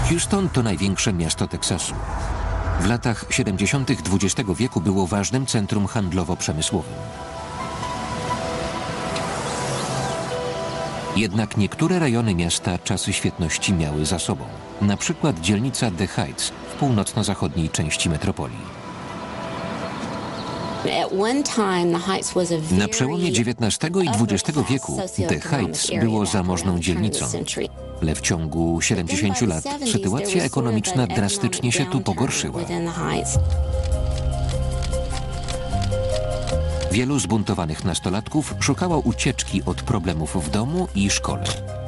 Houston to największe miasto Teksasu. W latach 70. XX wieku było ważnym centrum handlowo-przemysłowym. Jednak niektóre rejony miasta czasy świetności miały za sobą. Na przykład dzielnica The Heights w północno-zachodniej części metropolii. Na przełomie XIX i XX wieku The Heights było zamożną dzielnicą, ale w ciągu 70 lat sytuacja ekonomiczna drastycznie się tu pogorszyła. Wielu zbuntowanych nastolatków szukało ucieczki od problemów w domu i szkole.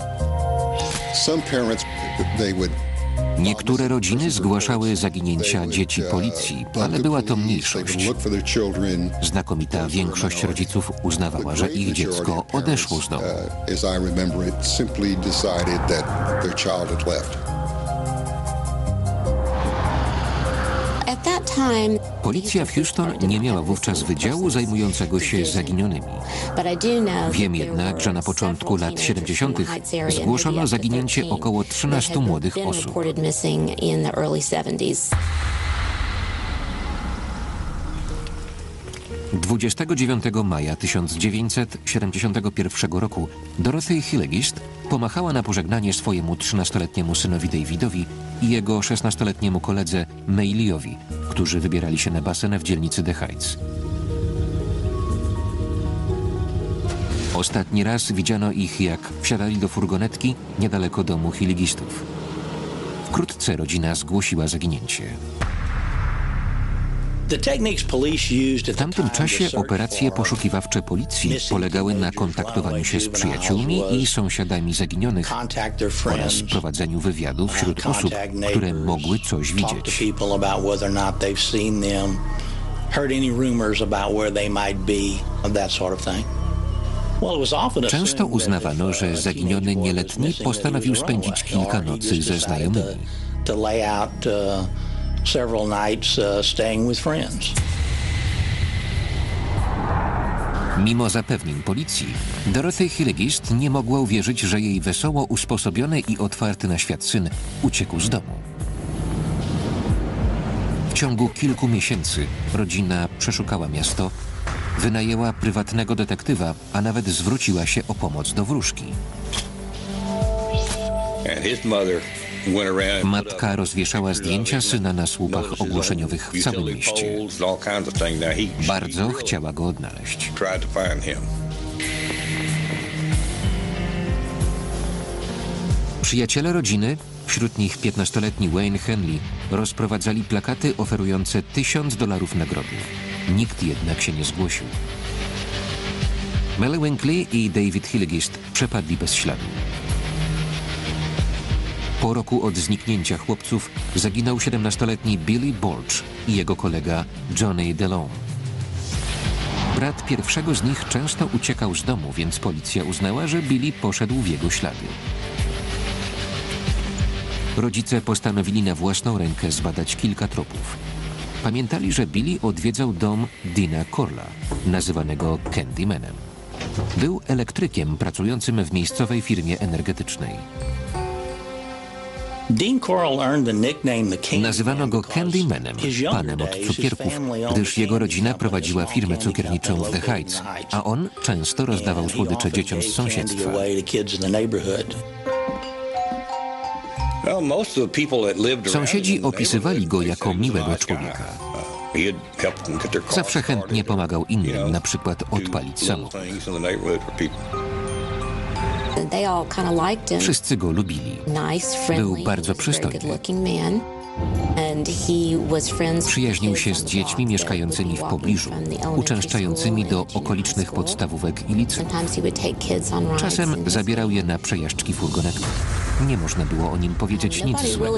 Niektóre rodziny zgłaszały zaginięcia dzieci policji, ale była to mniejszość. Znakomita większość rodziców uznawała, że ich dziecko odeszło z domu. Policja w Houston nie miała wówczas wydziału zajmującego się zaginionymi. Wiem jednak, że na początku lat 70. zgłoszono zaginięcie około 13 młodych osób. 29 maja 1971 roku Dorothy Hillegist pomachała na pożegnanie swojemu 13-letniemu synowi Davidowi i jego 16-letniemu koledze Mayliowi, którzy wybierali się na basen w dzielnicy The Heights. Ostatni raz widziano ich, jak wsiadali do furgonetki niedaleko domu Hillegistów. Wkrótce rodzina zgłosiła zaginięcie. W tamtym czasie operacje poszukiwawcze policji polegały na kontaktowaniu się z przyjaciółmi i sąsiadami zaginionych oraz prowadzeniu wywiadów wśród osób, które mogły coś widzieć. Często uznawano, że zaginiony nieletni postanowił spędzić kilka nocy ze znajomymi. Mimo zapewnień policji, Dorothy Hillegist nie mogła uwierzyć, że jej wesoło usposobiony i otwarty na świat syn uciekł z domu. W ciągu kilku miesięcy rodzina przeszukała miasto, wynajęła prywatnego detektywa, a nawet zwróciła się o pomoc do wróżki. Matka rozwieszała zdjęcia syna na słupach ogłoszeniowych w całym mieście. Bardzo chciała go odnaleźć. Przyjaciele rodziny, wśród nich 15-letni Wayne Henley, rozprowadzali plakaty oferujące $1000 nagrody. Nikt jednak się nie zgłosił. Mel Winkley i David Hillegist przepadli bez śladu. Po roku od zniknięcia chłopców zaginął 17-letni Billy Balch i jego kolega Johnny DeLong. Brat pierwszego z nich często uciekał z domu, więc policja uznała, że Billy poszedł w jego ślady. Rodzice postanowili na własną rękę zbadać kilka tropów. Pamiętali, że Billy odwiedzał dom Deana Corlla, nazywanego Candymanem. Był elektrykiem pracującym w miejscowej firmie energetycznej. Nazywano go Candymanem, panem od cukierków, gdyż jego rodzina prowadziła firmę cukierniczą w The Heights, a on często rozdawał słodycze dzieciom z sąsiedztwa. Sąsiedzi opisywali go jako miłego człowieka. Zawsze chętnie pomagał innym, na przykład odpalić samochód. Wszyscy go lubili. Był bardzo przystojny. Przyjaźnił się z dziećmi mieszkającymi w pobliżu, uczęszczającymi do okolicznych podstawówek i liceum. Czasem zabierał je na przejażdżki furgonetką. Nie można było o nim powiedzieć nic złego.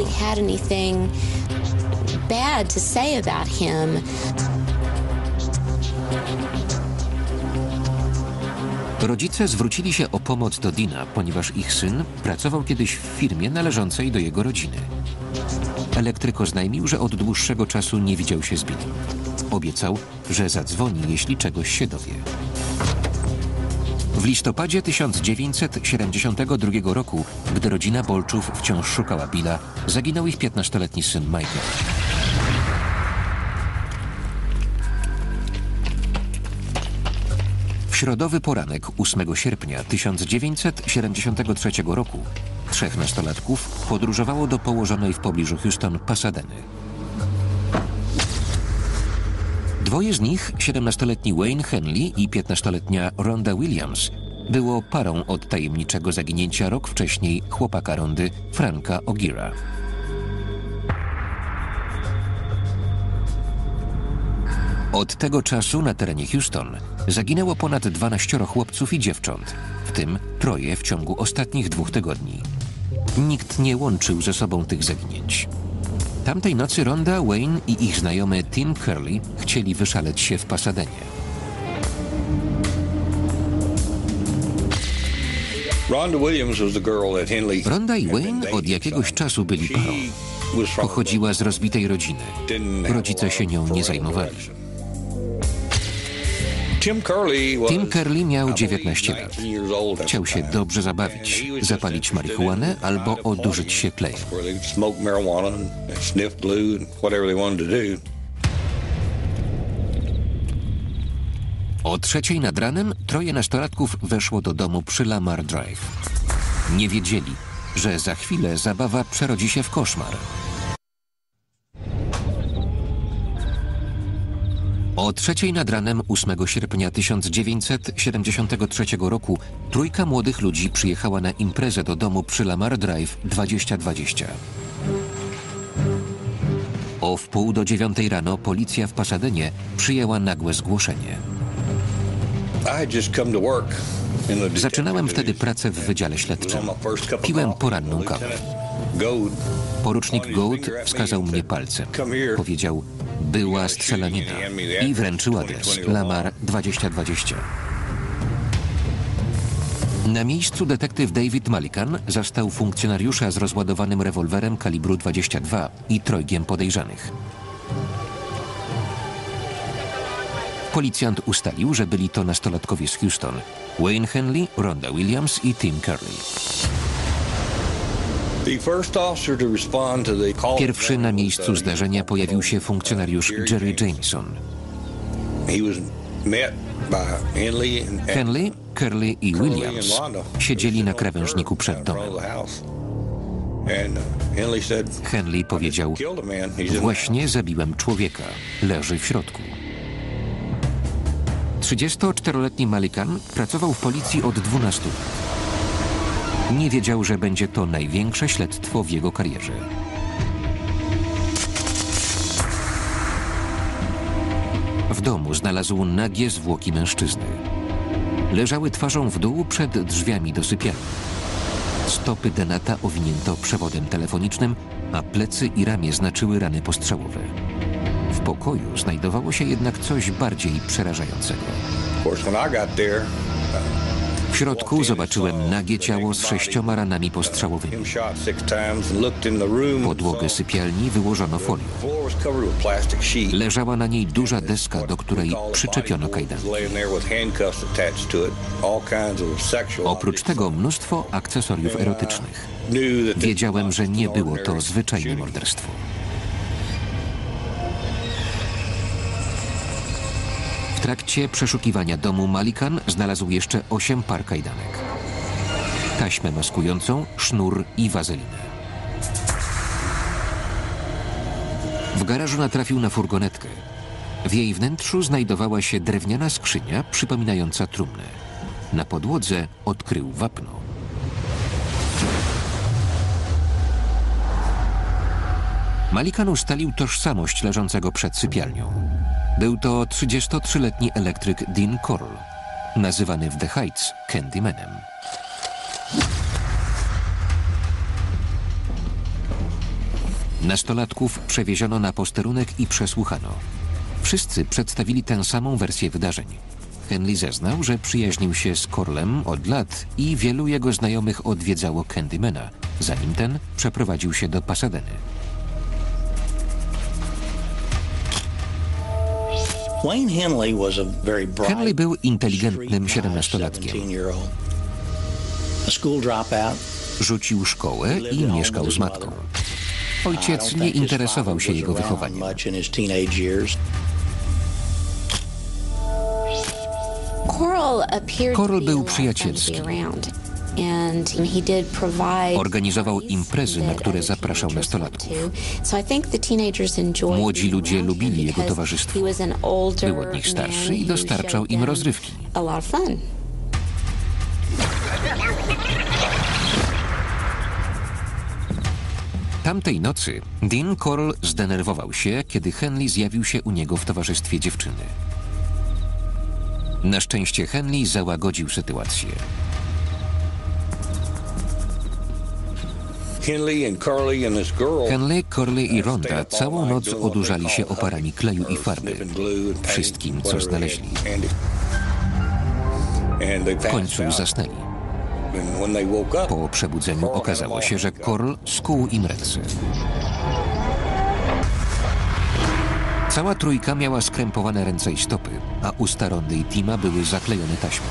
Rodzice zwrócili się o pomoc do Deana, ponieważ ich syn pracował kiedyś w firmie należącej do jego rodziny. Elektryk oznajmił, że od dłuższego czasu nie widział się z Billy. Obiecał, że zadzwoni, jeśli czegoś się dowie. W listopadzie 1972 roku, gdy rodzina Bolczów wciąż szukała Billa, zaginął ich 15-letni syn Michael. W środowy poranek 8 sierpnia 1973 roku 3 nastolatków podróżowało do położonej w pobliżu Houston Pasadeny. Dwoje z nich, 17-letni Wayne Henley i 15-letnia Rhonda Williams, było parą od tajemniczego zaginięcia rok wcześniej chłopaka Rondy, Franka O'Gira. Od tego czasu na terenie Houston zaginęło ponad 12 chłopców i dziewcząt, w tym 3 w ciągu ostatnich 2 tygodni. Nikt nie łączył ze sobą tych zaginięć. Tamtej nocy Rhonda, Wayne i ich znajomy Tim Curley chcieli wyszaleć się w Pasadenie. Rhonda i Wayne od jakiegoś czasu byli parą. Pochodziła z rozbitej rodziny. Rodzice się nią nie zajmowali. Tim Curley miał 19 lat. Chciał się dobrze zabawić, zapalić marihuanę albo odurzyć się klejem. O 3:00 nad ranem 3 nastolatków weszło do domu przy Lamar Drive. Nie wiedzieli, że za chwilę zabawa przerodzi się w koszmar. O 3:00 nad ranem 8 sierpnia 1973 roku 3 młodych ludzi przyjechała na imprezę do domu przy Lamar Drive 2020. O 8:30 rano policja w Pasadenie przyjęła nagłe zgłoszenie. Zaczynałem wtedy pracę w Wydziale Śledczym. Piłem poranną kawę. Porucznik Gould wskazał mnie palcem. Powiedział: była strzelanina i wręczył adres Lamar 2020. Na miejscu detektyw David Malikan zastał funkcjonariusza z rozładowanym rewolwerem kalibru 22 i 3 podejrzanych. Policjant ustalił, że byli to nastolatkowie z Houston: Wayne Henley, Rhonda Williams i Tim Curley. Pierwszy na miejscu zdarzenia pojawił się funkcjonariusz Jerry Jameson. Henley, Curley i Williams siedzieli na krawężniku przed domem. Henley powiedział: właśnie zabiłem człowieka, leży w środku. 34-letni Malikan pracował w policji od 12 lat. Nie wiedział, że będzie to największe śledztwo w jego karierze. W domu znalazł nagie zwłoki mężczyzny. Leżały twarzą w dół przed drzwiami do sypialni. Stopy Denata owinięto przewodem telefonicznym, a plecy i ramię znaczyły rany postrzałowe. W pokoju znajdowało się jednak coś bardziej przerażającego. W środku zobaczyłem nagie ciało z 6 ranami postrzałowymi. Podłogę sypialni wyłożono folią. Leżała na niej duża deska, do której przyczepiono kajdanki. Oprócz tego mnóstwo akcesoriów erotycznych. Wiedziałem, że nie było to zwyczajne morderstwo. W trakcie przeszukiwania domu Malikan znalazł jeszcze 8 par kajdanek, taśmę maskującą, sznur i wazelinę. W garażu natrafił na furgonetkę. W jej wnętrzu znajdowała się drewniana skrzynia przypominająca trumnę. Na podłodze odkrył wapno. Malikan ustalił tożsamość leżącego przed sypialnią. Był to 33-letni elektryk Dean Corll, nazywany w The Heights Candymanem. Nastolatków przewieziono na posterunek i przesłuchano. Wszyscy przedstawili tę samą wersję wydarzeń. Henley zeznał, że przyjaźnił się z Corllem od lat i wielu jego znajomych odwiedzało Candymana, zanim ten przeprowadził się do Pasadeny. Henley był inteligentnym 17-latkiem. Rzucił szkołę i mieszkał z matką. Ojciec nie interesował się jego wychowaniem. Coral był przyjacielski. Organizował imprezy, na które zapraszał nastolatków. Młodzi ludzie lubili jego towarzystwo. Był od nich starszy i dostarczał im rozrywki. Tamtej nocy Dean Coral zdenerwował się, kiedy Henley zjawił się u niego w towarzystwie dziewczyny. Na szczęście Henley załagodził sytuację. Henley, Corley i Rhonda całą noc odurzali się oparami kleju i farby, wszystkim, co znaleźli. W końcu zasnęli. Po przebudzeniu okazało się, że Coral skuł im ręce. Cała trójka miała skrępowane ręce i stopy, a usta Rondy i Tima były zaklejone taśmą.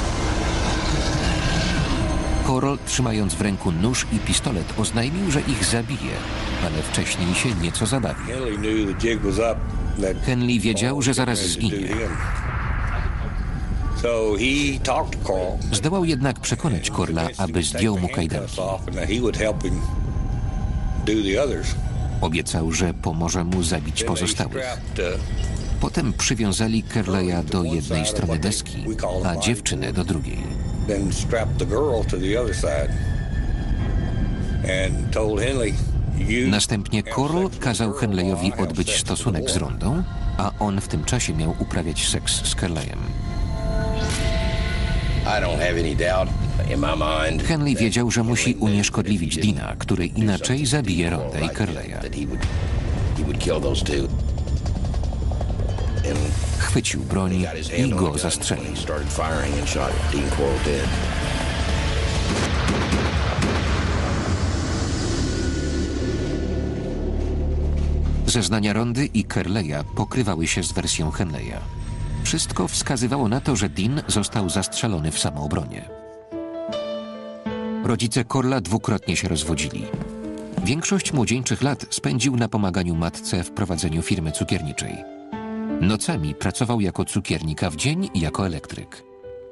Coral, trzymając w ręku nóż i pistolet, oznajmił, że ich zabije, ale wcześniej się nieco zabawił. Henley wiedział, że zaraz zginie. Zdołał jednak przekonać Corla, aby zdjął mu kajdanki. Obiecał, że pomoże mu zabić pozostałych. Potem przywiązali Curleya do jednej strony deski, a dziewczynę do drugiej. Następnie Coral kazał Henleyowi odbyć stosunek z Rondą, a on w tym czasie miał uprawiać seks z Curleyem. Henley wiedział, że musi unieszkodliwić Deana, który inaczej zabije Rondę i Curleya. Chwycił broń i go zastrzelił. Zeznania Rondy i Curleya pokrywały się z wersją Henleya. Wszystko wskazywało na to, że Dean został zastrzelony w samoobronie. Rodzice Corla dwukrotnie się rozwodzili. Większość młodzieńczych lat spędził na pomaganiu matce w prowadzeniu firmy cukierniczej. Nocami pracował jako cukiernik, a w dzień jako elektryk.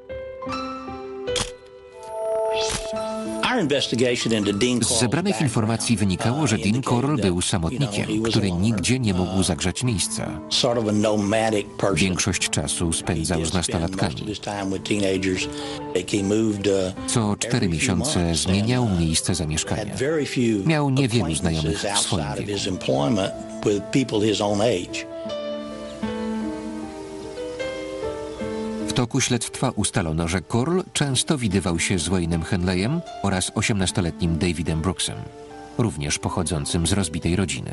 Z zebranych informacji wynikało, że Dean Coral był samotnikiem, który nigdzie nie mógł zagrzać miejsca. Większość czasu spędzał z nastolatkami. Co 4 miesiące zmieniał miejsce zamieszkania. Miał niewielu znajomych w swoim wieku. W toku śledztwa ustalono, że Coral często widywał się z Wayne'em Henleyem oraz 18-letnim Davidem Brooksem, również pochodzącym z rozbitej rodziny.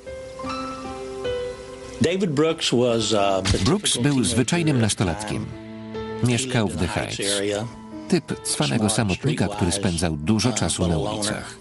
Brooks był zwyczajnym nastolatkiem. Mieszkał w The Heights. Typ cwanego samotnika, który spędzał dużo czasu na ulicach.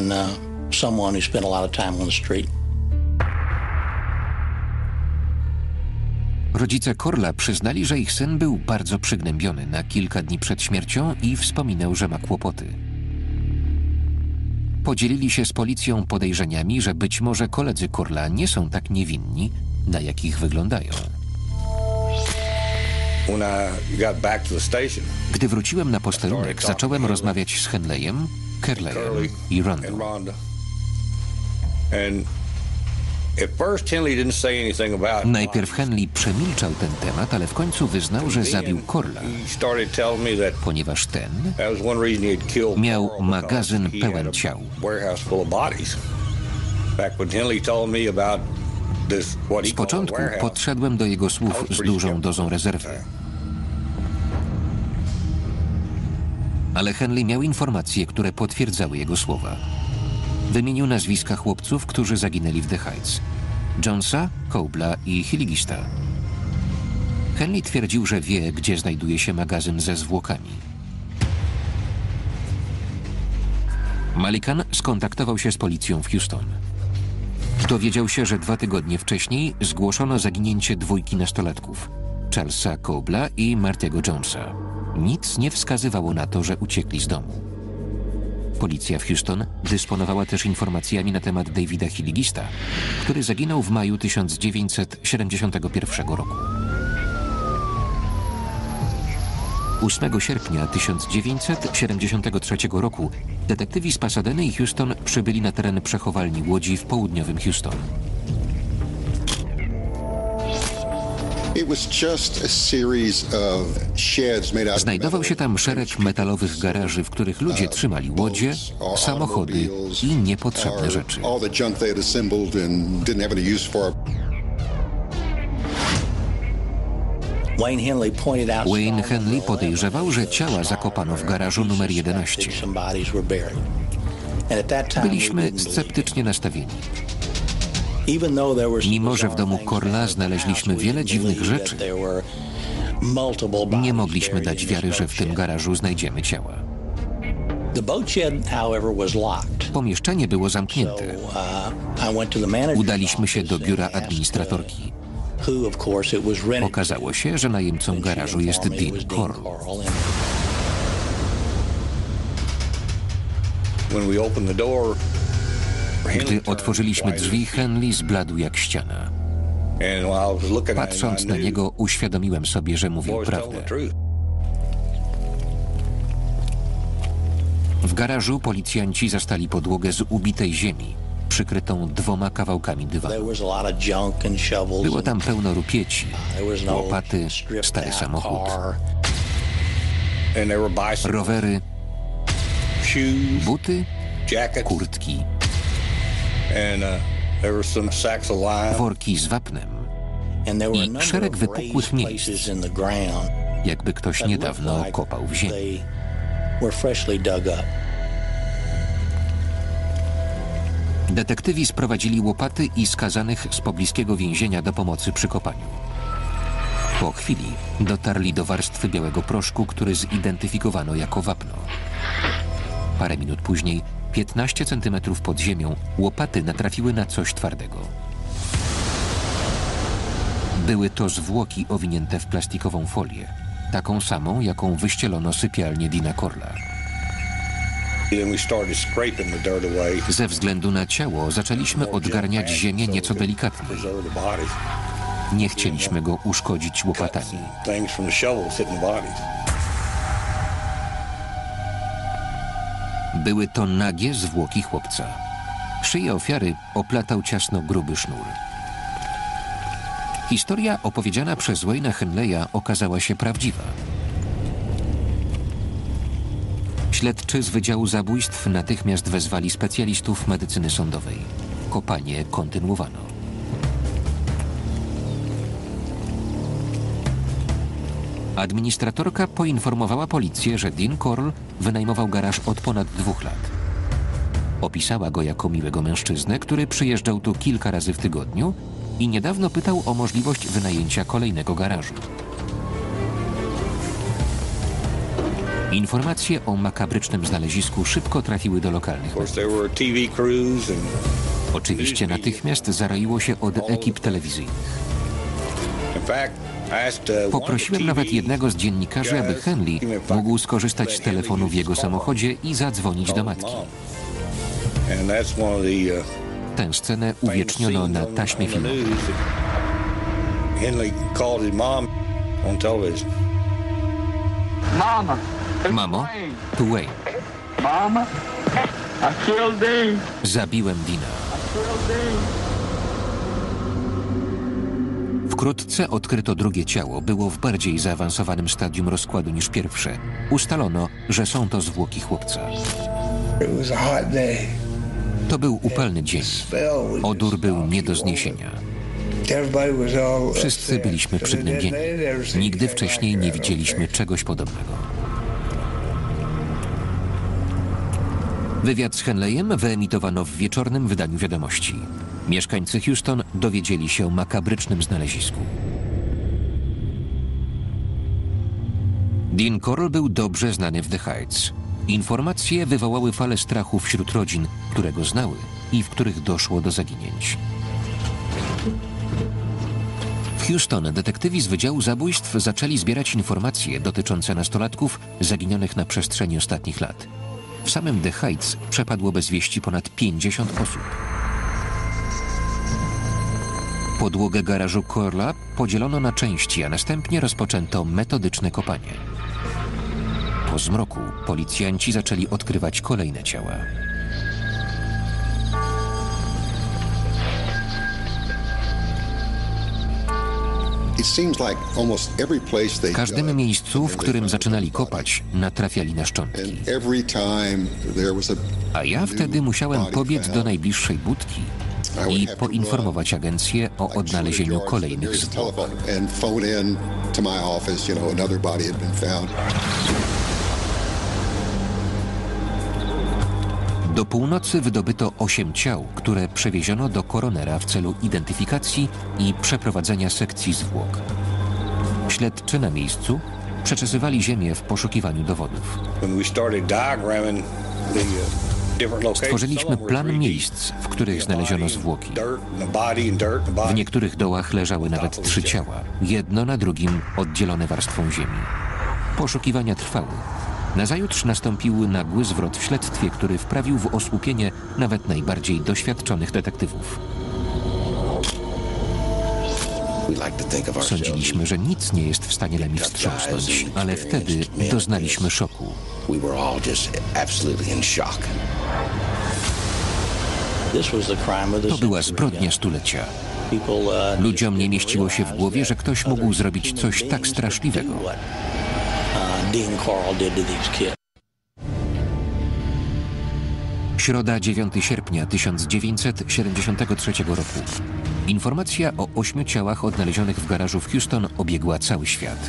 Rodzice Corla przyznali, że ich syn był bardzo przygnębiony na kilka dni przed śmiercią i wspominał, że ma kłopoty. Podzielili się z policją podejrzeniami, że być może koledzy Corla nie są tak niewinni, na jakich wyglądają. Gdy wróciłem na posterunek, zacząłem rozmawiać z Henleyem, Curleyem i Rondą. Najpierw Henley przemilczał ten temat, ale w końcu wyznał, że zabił Corla, ponieważ ten miał magazyn pełen ciał. Z początku podszedłem do jego słów z dużą dozą rezerwy. Ale Henley miał informacje, które potwierdzały jego słowa. Wymienił nazwiska chłopców, którzy zaginęli w The Heights: Jonesa, Cobbla i Hilligista. Henley twierdził, że wie, gdzie znajduje się magazyn ze zwłokami. Mullican skontaktował się z policją w Houston. Dowiedział się, że 2 tygodnie wcześniej zgłoszono zaginięcie 2 nastolatków, Charlesa Cobla i Martiego Jonesa. Nic nie wskazywało na to, że uciekli z domu. Policja w Houston dysponowała też informacjami na temat Davida Hilligista, który zaginął w maju 1971 roku. 8 sierpnia 1973 roku detektywi z Pasadeny i Houston przybyli na teren przechowalni łodzi w południowym Houston. Znajdował się tam szereg metalowych garaży, w których ludzie trzymali łodzie, samochody i niepotrzebne rzeczy. Wayne Henley podejrzewał, że ciała zakopano w garażu numer 11. Byliśmy sceptycznie nastawieni. Mimo że w domu Corla znaleźliśmy wiele dziwnych rzeczy, nie mogliśmy dać wiary, że w tym garażu znajdziemy ciała. Pomieszczenie było zamknięte. Udaliśmy się do biura administratorki. Okazało się, że najemcą garażu jest Dean Corll. Gdy otworzyliśmy drzwi, Henley zbladł jak ściana. Patrząc na niego, uświadomiłem sobie, że mówił prawdę. W garażu policjanci zastali podłogę z ubitej ziemi, przykrytą 2 kawałkami dywanu. Było tam pełno rupieci, łopaty, stary samochód, rowery, buty, kurtki, worki z wapnem i szereg wypukłych miejsc, jakby ktoś niedawno kopał w ziemi. Detektywi sprowadzili łopaty i skazanych z pobliskiego więzienia do pomocy przy kopaniu. Po chwili dotarli do warstwy białego proszku, który zidentyfikowano jako wapno. Parę minut później, 15 centymetrów pod ziemią, łopaty natrafiły na coś twardego. Były to zwłoki owinięte w plastikową folię, taką samą, jaką wyścielono sypialnię Deana Corlla. Ze względu na ciało zaczęliśmy odgarniać ziemię nieco delikatniej. Nie chcieliśmy go uszkodzić łopatami. Były to nagie zwłoki chłopca. Szyję ofiary oplatał ciasno gruby sznur. Historia opowiedziana przez Wayne'a Henleya okazała się prawdziwa. Śledczy z Wydziału Zabójstw natychmiast wezwali specjalistów medycyny sądowej. Kopanie kontynuowano. Administratorka poinformowała policję, że Dean Corll wynajmował garaż od ponad 2 lat. Opisała go jako miłego mężczyznę, który przyjeżdżał tu kilka razy w tygodniu i niedawno pytał o możliwość wynajęcia kolejnego garażu. Informacje o makabrycznym znalezisku szybko trafiły do lokalnych mediów. Oczywiście natychmiast zaroiło się od ekip telewizyjnych. Poprosiłem nawet jednego z dziennikarzy, aby Henley mógł skorzystać z telefonu w jego samochodzie i zadzwonić do matki. Tę scenę uwieczniono na taśmie filmowej. Mamo, tu Wayne. Zabiłem Deana. Wkrótce odkryto drugie ciało. Było w bardziej zaawansowanym stadium rozkładu niż pierwsze. Ustalono, że są to zwłoki chłopca. To był upalny dzień. Odór był nie do zniesienia. Wszyscy byliśmy przygnębieni. Nigdy wcześniej nie widzieliśmy czegoś podobnego. Wywiad z Henleyem wyemitowano w wieczornym wydaniu Wiadomości. Mieszkańcy Houston dowiedzieli się o makabrycznym znalezisku. Dean Corll był dobrze znany w The Heights. Informacje wywołały falę strachu wśród rodzin, które go znały i w których doszło do zaginięć. W Houston detektywi z Wydziału Zabójstw zaczęli zbierać informacje dotyczące nastolatków zaginionych na przestrzeni ostatnich lat. W samym The Heights przepadło bez wieści ponad 50 osób. Podłogę garażu Corla podzielono na części, a następnie rozpoczęto metodyczne kopanie. Po zmroku policjanci zaczęli odkrywać kolejne ciała. W każdym miejscu, w którym zaczynali kopać, natrafiali na szczątki. A ja wtedy musiałem pobiec do najbliższej budki i poinformować agencję o odnalezieniu kolejnych zwłok. Do północy wydobyto 8 ciał, które przewieziono do koronera w celu identyfikacji i przeprowadzenia sekcji zwłok. Śledczy na miejscu przeczesywali ziemię w poszukiwaniu dowodów. Stworzyliśmy plan miejsc, w których znaleziono zwłoki. W niektórych dołach leżały nawet 3 ciała, jedno na drugim oddzielone warstwą ziemi. Poszukiwania trwały. Nazajutrz nastąpił nagły zwrot w śledztwie, który wprawił w osłupienie nawet najbardziej doświadczonych detektywów. Sądziliśmy, że nic nie jest w stanie nami wstrząsnąć, ale wtedy doznaliśmy szoku. To była zbrodnia stulecia. Ludziom nie mieściło się w głowie, że ktoś mógł zrobić coś tak straszliwego. Środa, 9 sierpnia 1973 roku. Informacja o 8 ciałach odnalezionych w garażu w Houston obiegła cały świat.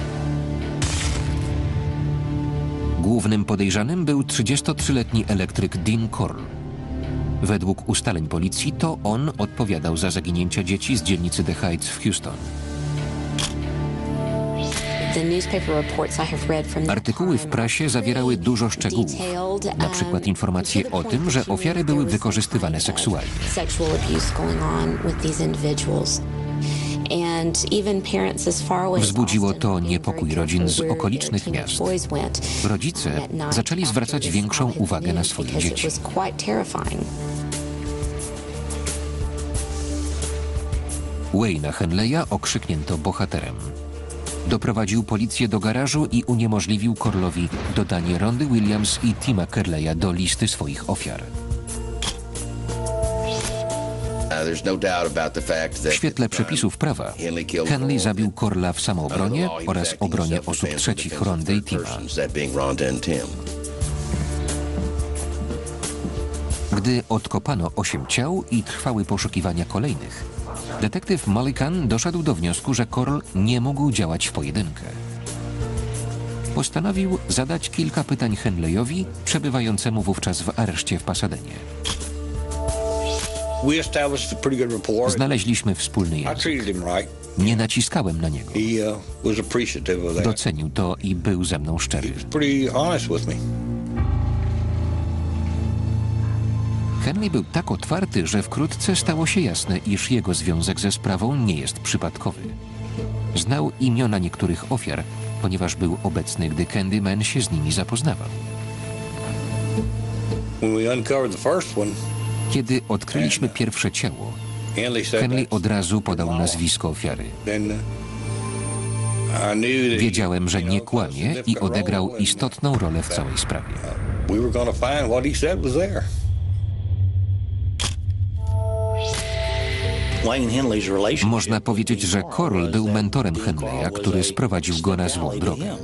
Głównym podejrzanym był 33-letni elektryk Dean Corll. Według ustaleń policji to on odpowiadał za zaginięcia dzieci z dzielnicy The Heights w Houston. Artykuły w prasie zawierały dużo szczegółów, na przykład informacje o tym, że ofiary były wykorzystywane seksualnie. Wzbudziło to niepokój rodzin z okolicznych miast. Rodzice zaczęli zwracać większą uwagę na swoje dzieci. Wayne'a Henleya okrzyknięto bohaterem. Doprowadził policję do garażu i uniemożliwił Corlowi dodanie Rondy Williams i Tima Kerleya do listy swoich ofiar. W świetle przepisów prawa Henley zabił Corla w samoobronie oraz obronie osób trzecich Rondy i Tima. Gdy odkopano 8 ciał i trwały poszukiwania kolejnych, detektyw Mullican doszedł do wniosku, że Corll nie mógł działać w pojedynkę. Postanowił zadać kilka pytań Henleyowi, przebywającemu wówczas w areszcie w Pasadenie. Znaleźliśmy wspólny język. Nie naciskałem na niego. Docenił to i był ze mną szczery. Henley był tak otwarty, że wkrótce stało się jasne, iż jego związek ze sprawą nie jest przypadkowy. Znał imiona niektórych ofiar, ponieważ był obecny, gdy Candyman się z nimi zapoznawał. Kiedy odkryliśmy pierwsze ciało, Henley od razu podał nazwisko ofiary. Wiedziałem, że nie kłamie i odegrał istotną rolę w całej sprawie. Można powiedzieć, że Corll był mentorem Henleya, który sprowadził go na złą drogę.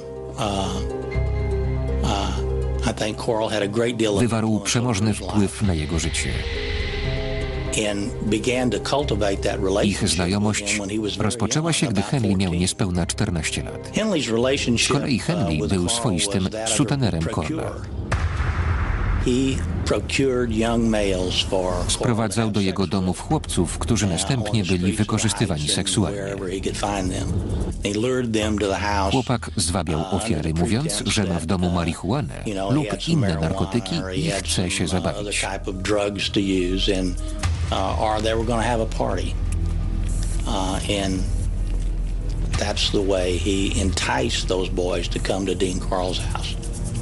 Wywarł przemożny wpływ na jego życie. Ich znajomość rozpoczęła się, gdy Henley miał niespełna 14 lat. Z kolei Henley był swoistym sutenerem Corla. Sprowadzał do jego domów chłopców, którzy następnie byli wykorzystywani seksualnie. Chłopak zwabiał ofiary, mówiąc, że ma w domu marihuanę lub inne narkotyki i chce się zabawić. that's the way he enticed those boys to come to Dean Carl's house.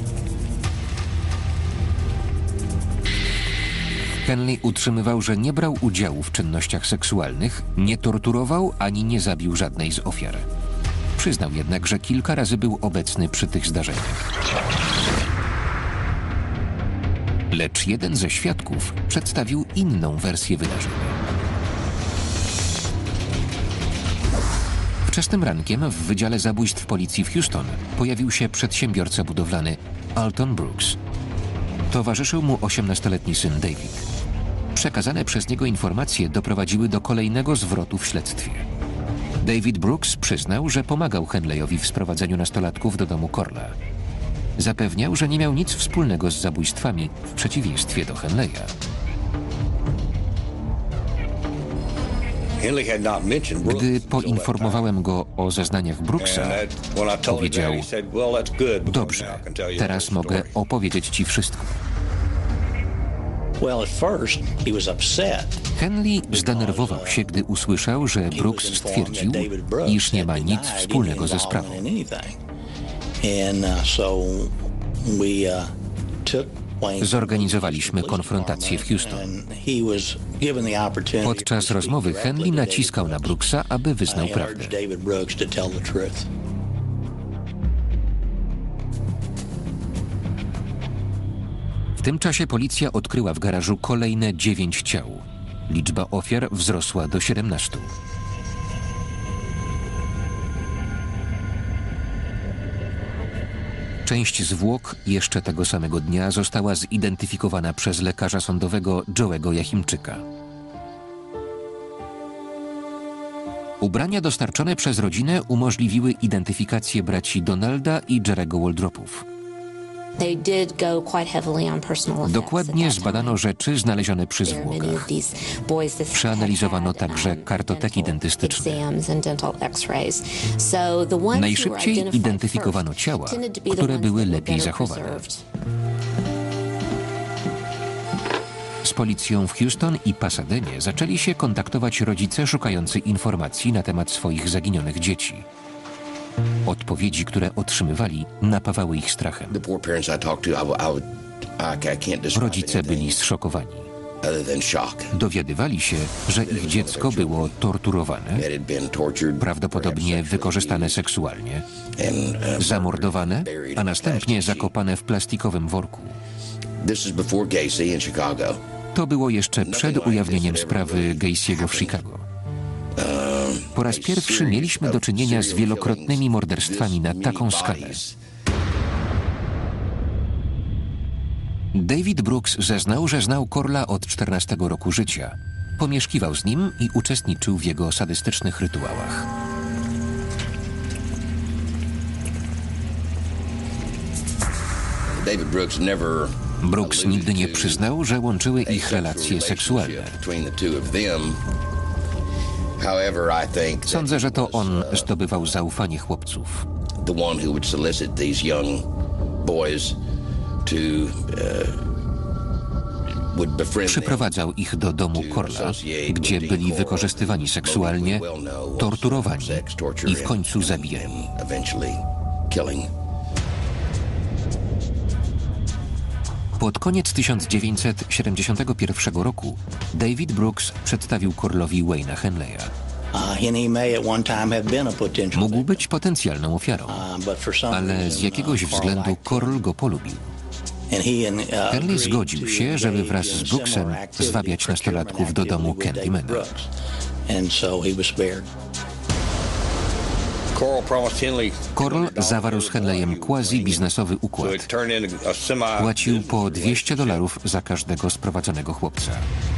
Henley utrzymywał, że nie brał udziału w czynnościach seksualnych, nie torturował ani nie zabił żadnej z ofiar. Przyznał jednak, że kilka razy był obecny przy tych zdarzeniach. Lecz jeden ze świadków przedstawił inną wersję wydarzenia. Wczesnym rankiem w Wydziale Zabójstw Policji w Houston pojawił się przedsiębiorca budowlany Alton Brooks. Towarzyszył mu 18-letni syn David. Przekazane przez niego informacje doprowadziły do kolejnego zwrotu w śledztwie. David Brooks przyznał, że pomagał Henleyowi w sprowadzeniu nastolatków do domu Corla. Zapewniał, że nie miał nic wspólnego z zabójstwami, w przeciwieństwie do Henleya. Gdy poinformowałem go o zeznaniach Brooksa, powiedział: dobrze, teraz mogę opowiedzieć ci wszystko. Henley zdenerwował się, gdy usłyszał, że Brooks stwierdził, iż nie ma nic wspólnego ze sprawą. Zorganizowaliśmy konfrontację w Houston. Podczas rozmowy Henley naciskał na Brooksa, aby wyznał prawdę. W tym czasie policja odkryła w garażu kolejne 9 ciał. Liczba ofiar wzrosła do 17. Część zwłok jeszcze tego samego dnia została zidentyfikowana przez lekarza sądowego Joe'ego Jachimczyka. Ubrania dostarczone przez rodzinę umożliwiły identyfikację braci Donalda i Jerego Waldropów. Dokładnie zbadano rzeczy znalezione przy zwłokach. Przeanalizowano także kartoteki dentystyczne. Najszybciej identyfikowano ciała, które były lepiej zachowane. Z policją w Houston i Pasadenie zaczęli się kontaktować rodzice szukający informacji na temat swoich zaginionych dzieci. Odpowiedzi, które otrzymywali, napawały ich strachem. Rodzice byli zszokowani. Dowiadywali się, że ich dziecko było torturowane, prawdopodobnie wykorzystane seksualnie, zamordowane, a następnie zakopane w plastikowym worku. To było jeszcze przed ujawnieniem sprawy Gacy'ego w Chicago. Po raz pierwszy mieliśmy do czynienia z wielokrotnymi morderstwami na taką skalę. David Brooks zeznał, że znał Corla od 14 roku życia. Pomieszkiwał z nim i uczestniczył w jego sadystycznych rytuałach. Brooks nigdy nie przyznał, że łączyły ich relacje seksualne. Sądzę, że to on zdobywał zaufanie chłopców. Przyprowadzał ich do domu Corla, gdzie byli wykorzystywani seksualnie, torturowani i w końcu zabijani. Pod koniec 1971 roku David Brooks przedstawił Corlowi Wayne'a Henleya. Mógł być potencjalną ofiarą, ale z jakiegoś względu Corl go polubił. Henley zgodził się, żeby wraz z Brooksem zwabiać nastolatków do domu Candymana. Corl zawarł z Henleyem quasi-biznesowy układ. Płacił po $200 za każdego sprowadzonego chłopca.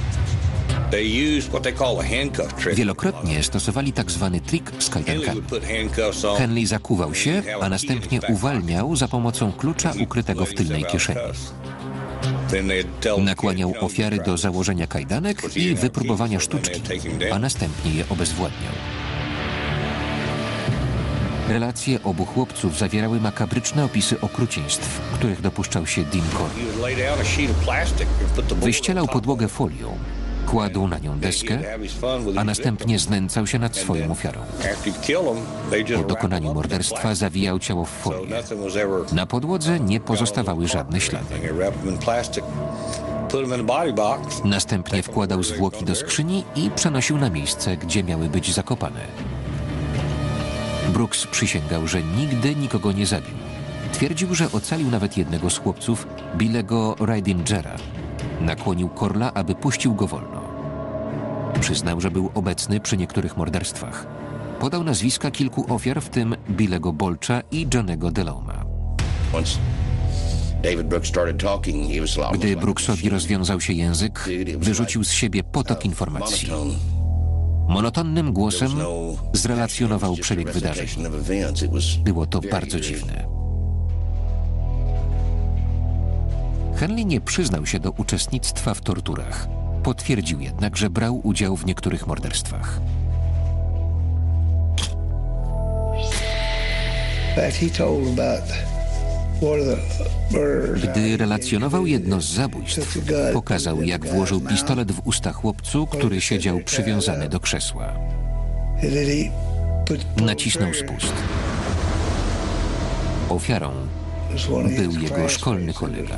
Wielokrotnie stosowali tak zwany trik z kajdankami. Henley zakuwał się, a następnie uwalniał za pomocą klucza ukrytego w tylnej kieszeni. Nakłaniał ofiary do założenia kajdanek i wypróbowania sztuczki, a następnie je obezwładniał. Relacje obu chłopców zawierały makabryczne opisy okrucieństw, których dopuszczał się Dean Corll. Wyścielał podłogę folią, Kładł na nią deskę, a następnie znęcał się nad swoją ofiarą. Po dokonaniu morderstwa zawijał ciało w folię. Na podłodze nie pozostawały żadne ślady. Następnie wkładał zwłoki do skrzyni i przenosił na miejsce, gdzie miały być zakopane. Brooks przysięgał, że nigdy nikogo nie zabił. Twierdził, że ocalił nawet jednego z chłopców, Billego Ridingera. Nakłonił Corla, aby puścił go wolno. Przyznał, że był obecny przy niektórych morderstwach. Podał nazwiska kilku ofiar, w tym Billego Bolcha i Johnego Deloma. Gdy Brooksowi rozwiązał się język, wyrzucił z siebie potok informacji. Monotonnym głosem zrelacjonował przebieg wydarzeń. Było to bardzo dziwne. Henley nie przyznał się do uczestnictwa w torturach. Potwierdził jednak, że brał udział w niektórych morderstwach. Gdy relacjonował jedno z zabójstw, pokazał, jak włożył pistolet w usta chłopcu, który siedział przywiązany do krzesła. Nacisnął spust. Ofiarą był jego szkolny kolega.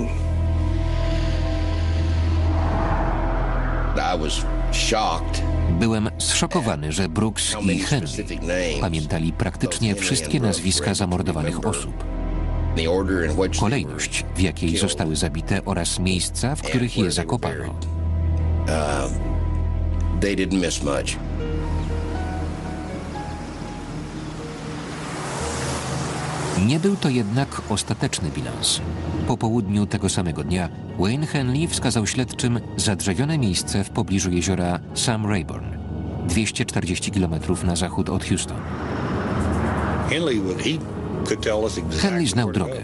Byłem zszokowany, że Brooks i Henley pamiętali praktycznie wszystkie nazwiska zamordowanych osób, kolejność, w jakiej zostały zabite oraz miejsca, w których je zakopano. Nie był to jednak ostateczny bilans. Po południu tego samego dnia Wayne Henley wskazał śledczym zadrzewione miejsce w pobliżu jeziora Sam Rayburn, 240 km na zachód od Houston. Henley znał drogę.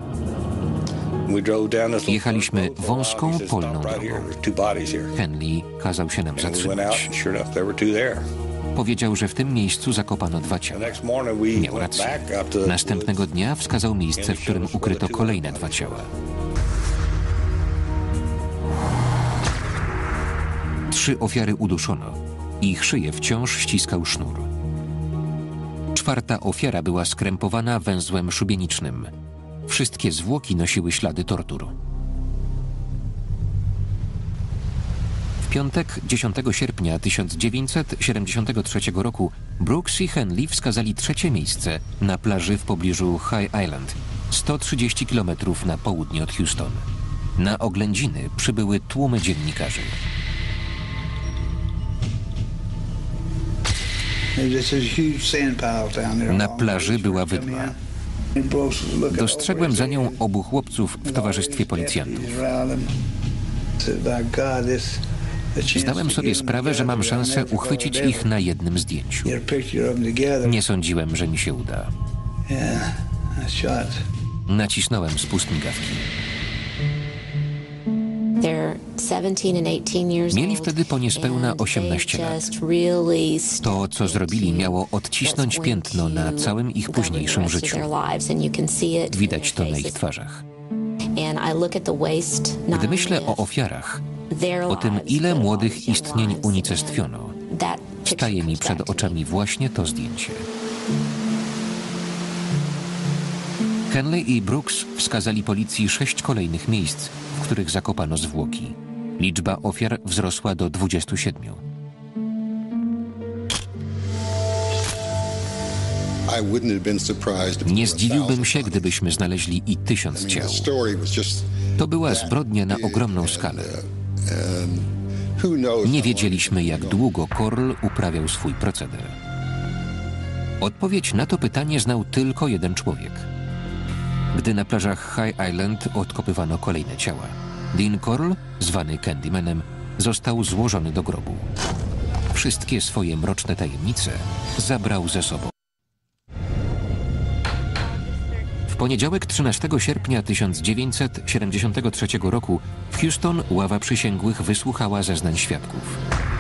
Jechaliśmy wąską polną drogą. Henley kazał się nam zatrzymać. Powiedział, że w tym miejscu zakopano 2 ciała. Miał rację. Następnego dnia wskazał miejsce, w którym ukryto kolejne 2 ciała. 3 ofiary uduszono. Ich szyję wciąż ściskał sznur. 4. ofiara była skrępowana węzłem szubienicznym. Wszystkie zwłoki nosiły ślady tortur. W piątek, 10 sierpnia 1973 roku Brooks i Henley wskazali 3. miejsce na plaży w pobliżu High Island, 130 km na południe od Houston. Na oględziny przybyły tłumy dziennikarzy. Na plaży była wydma. Dostrzegłem za nią obu chłopców w towarzystwie policjantów. Zdałem sobie sprawę, że mam szansę uchwycić ich na jednym zdjęciu. Nie sądziłem, że mi się uda. Nacisnąłem spust migawki. Mieli wtedy po niespełna 18 lat. To, co zrobili, miało odcisnąć piętno na całym ich późniejszym życiu. Widać to na ich twarzach. Gdy myślę o ofiarach, o tym, ile młodych istnień unicestwiono, staje mi przed oczami właśnie to zdjęcie. Henley i Brooks wskazali policji 6 kolejnych miejsc, w których zakopano zwłoki. Liczba ofiar wzrosła do 27. Nie zdziwiłbym się, gdybyśmy znaleźli i 1000 ciał. To była zbrodnia na ogromną skalę. Nie wiedzieliśmy, jak długo Corl uprawiał swój proceder. Odpowiedź na to pytanie znał tylko jeden człowiek. Gdy na plażach High Island odkopywano kolejne ciała, Dean Corll, zwany Candymanem, został złożony do grobu. Wszystkie swoje mroczne tajemnice zabrał ze sobą. W poniedziałek 13 sierpnia 1973 roku w Houston ława przysięgłych wysłuchała zeznań świadków.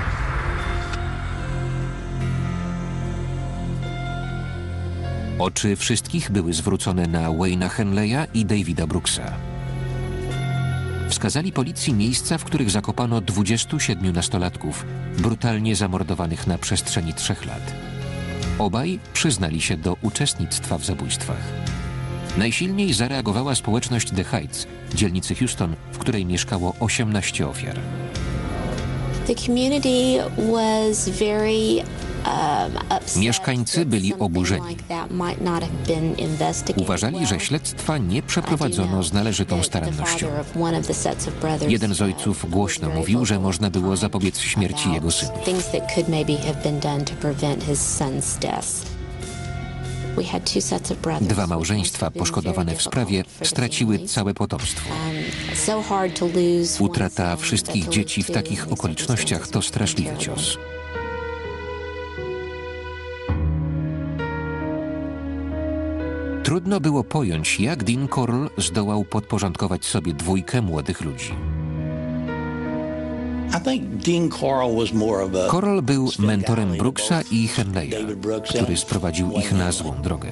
Oczy wszystkich były zwrócone na Wayne'a Henleya i Davida Brooksa. wskazali policji miejsca, w których zakopano 27 nastolatków, brutalnie zamordowanych na przestrzeni 3 lat. Obaj przyznali się do uczestnictwa w zabójstwach. Najsilniej zareagowała społeczność The Heights, dzielnicy Houston, w której mieszkało 18 ofiar. Mieszkańcy byli oburzeni. Uważali, że śledztwa nie przeprowadzono z należytą starannością. Jeden z ojców głośno mówił, że można było zapobiec śmierci jego synów. Dwa małżeństwa poszkodowane w sprawie straciły całe potomstwo. Utrata wszystkich dzieci w takich okolicznościach to straszliwy cios. Trudno było pojąć, jak Dean Corll zdołał podporządkować sobie 2 młodych ludzi. Corll był mentorem Brooksa i Henleya, który sprowadził ich na złą drogę.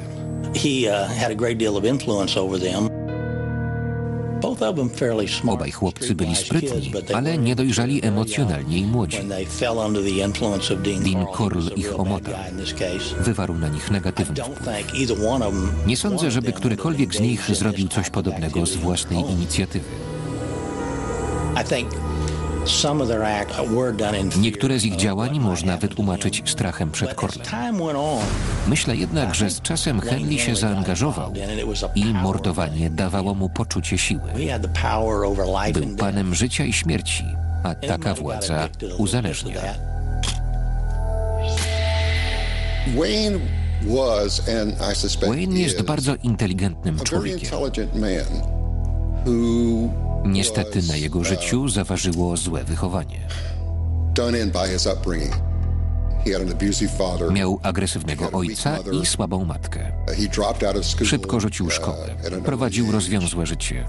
Obaj chłopcy byli sprytni, ale niedojrzali emocjonalnie i młodzi. Dean Corll ich omotał. Wywarł na nich negatywny wpływ. Nie sądzę, żeby którykolwiek z nich zrobił coś podobnego z własnej inicjatywy. Niektóre z ich działań można wytłumaczyć strachem przed Corllem. Myślę jednak, że z czasem Henley się zaangażował i mordowanie dawało mu poczucie siły. Był panem życia i śmierci, a taka władza uzależnia. Wayne jest bardzo inteligentnym człowiekiem. Niestety na jego życiu zaważyło złe wychowanie. Miał agresywnego ojca i słabą matkę. Szybko rzucił szkołę. Prowadził rozwiązłe życie.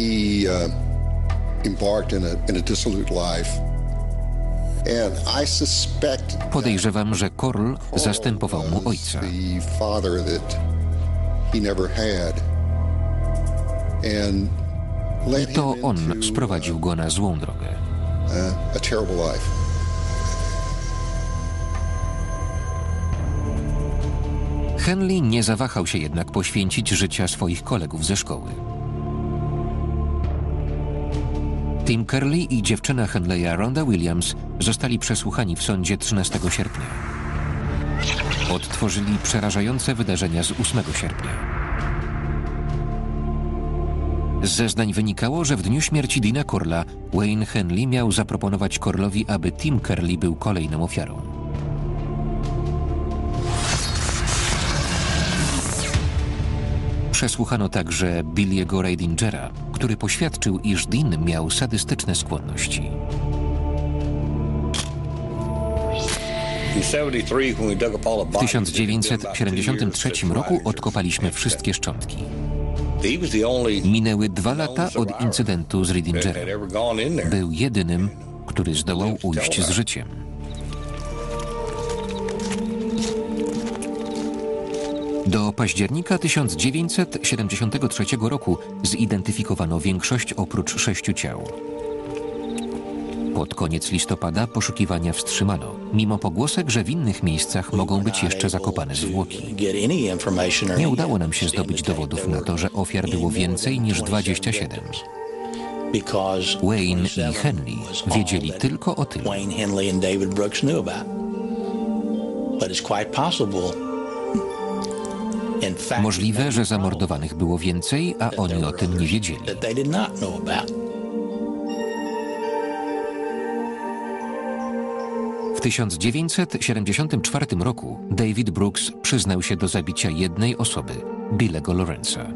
Podejrzewam, że Corll zastępował mu ojca. I to on sprowadził go na złą drogę. Henley nie zawahał się jednak poświęcić życia swoich kolegów ze szkoły. Tim Curley i dziewczyna Henleya, Rhonda Williams, zostali przesłuchani w sądzie 13 sierpnia. Odtworzyli przerażające wydarzenia z 8 sierpnia. Z zeznań wynikało, że w dniu śmierci Deana Corlla Wayne Henley miał zaproponować Corllowi, aby Tim Curley był kolejną ofiarą. Przesłuchano także Billy'ego Reidingera, który poświadczył, iż Dean miał sadystyczne skłonności. W 1973 roku odkopaliśmy wszystkie szczątki. Minęły 2 lata od incydentu z Reidingerem. Był jedynym, który zdołał ujść z życiem. Do października 1973 roku zidentyfikowano większość oprócz 6 ciał. Pod koniec listopada poszukiwania wstrzymano, mimo pogłosek, że w innych miejscach mogą być jeszcze zakopane zwłoki. Nie udało nam się zdobyć dowodów na to, że ofiar było więcej niż 27. Wayne i Henley wiedzieli tylko o tyle. Możliwe, że zamordowanych było więcej, a oni o tym nie wiedzieli. W 1974 roku David Brooks przyznał się do zabicia jednej osoby, Billy'ego Lawrence'a.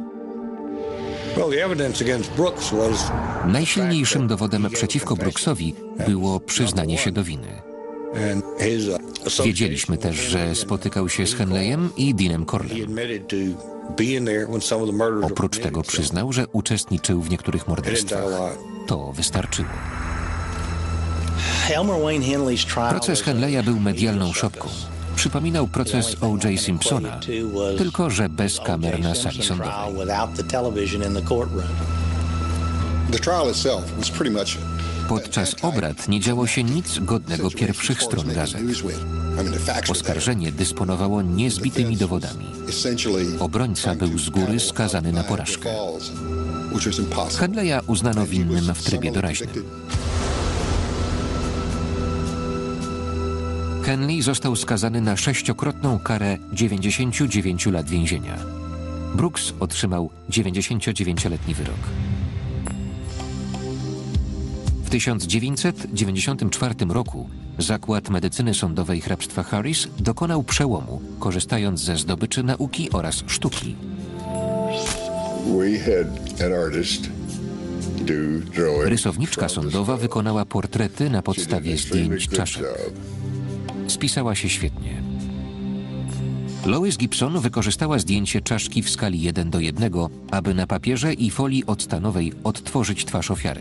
Najsilniejszym dowodem przeciwko Brooksowi było przyznanie się do winy. Wiedzieliśmy też, że spotykał się z Henleyem i Deanem Corllem. Oprócz tego przyznał, że uczestniczył w niektórych morderstwach. To wystarczyło. Proces Henleya był medialną szopką. Przypominał proces O.J. Simpsona, tylko że bez kamer na sali sądowej. Podczas obrad nie działo się nic godnego pierwszych stron gazet. Oskarżenie dysponowało niezbitymi dowodami. Obrońca był z góry skazany na porażkę. Henleya uznano winnym w trybie doraźnym. Henley został skazany na 6-krotną karę 99 lat więzienia. Brooks otrzymał 99-letni wyrok. W 1994 roku Zakład Medycyny Sądowej Hrabstwa Harris dokonał przełomu, korzystając ze zdobyczy nauki oraz sztuki. Rysowniczka sądowa wykonała portrety na podstawie zdjęć czaszek. Spisała się świetnie. Lois Gibson wykorzystała zdjęcie czaszki w skali 1:1, aby na papierze i folii octanowej odtworzyć twarz ofiary.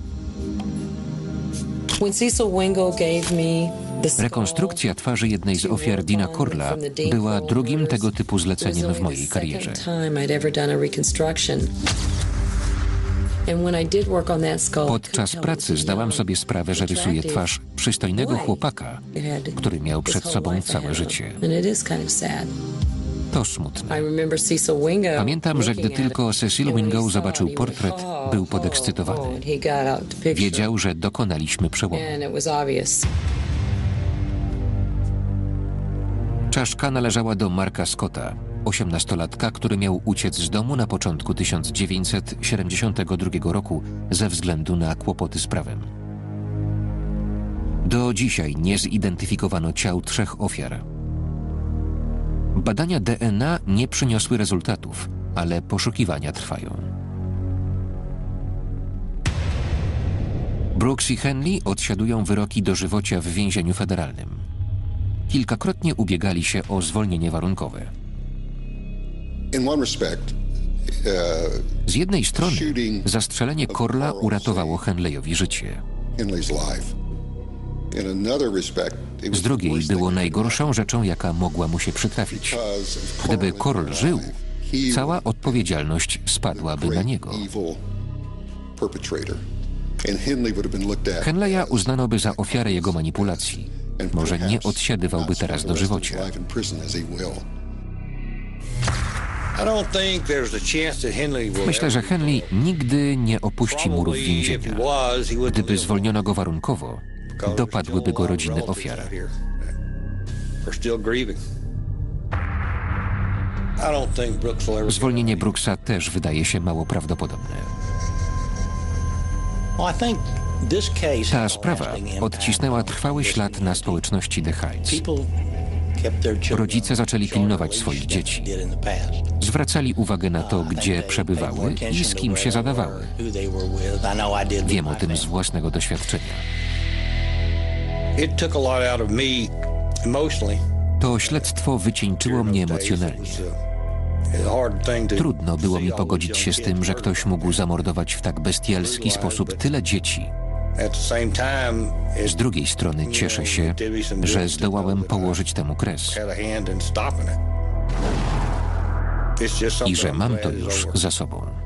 Rekonstrukcja twarzy jednej z ofiar Deana Corlla była drugim tego typu zleceniem w mojej karierze. Podczas pracy zdałam sobie sprawę, że rysuję twarz przystojnego chłopaka, który miał przed sobą całe życie. To smutne. Pamiętam, że gdy tylko Cecil Wingo zobaczył portret, był podekscytowany. Wiedział, że dokonaliśmy przełomu. Czaszka należała do Marka Scotta, 18-latka, który miał uciec z domu na początku 1972 roku ze względu na kłopoty z prawem. Do dzisiaj nie zidentyfikowano ciał 3 ofiar. Badania DNA nie przyniosły rezultatów, ale poszukiwania trwają. Brooks i Henley odsiadują wyroki dożywocia w więzieniu federalnym. Kilkakrotnie ubiegali się o zwolnienie warunkowe. Z jednej strony zastrzelenie Corlla uratowało Henleyowi życie. Z drugiej było najgorszą rzeczą, jaka mogła mu się przytrafić. Gdyby Corll żył, cała odpowiedzialność spadłaby na niego. Henleya uznano by za ofiarę jego manipulacji. Może nie odsiadywałby teraz dożywocia. Myślę, że Henley nigdy nie opuści murów więzienia. Gdyby zwolniono go warunkowo, dopadłyby go rodziny ofiar. Zwolnienie Brooksa też wydaje się mało prawdopodobne. Ta sprawa odcisnęła trwały ślad na społeczności The Heights. Rodzice zaczęli pilnować swoich dzieci. Zwracali uwagę na to, gdzie przebywały i z kim się zadawały. Wiem o tym z własnego doświadczenia. To śledztwo wycieńczyło mnie emocjonalnie. Trudno było mi pogodzić się z tym, że ktoś mógł zamordować w tak bestialski sposób tyle dzieci. Z drugiej strony cieszę się, że zdołałem położyć temu kres i że mam to już za sobą.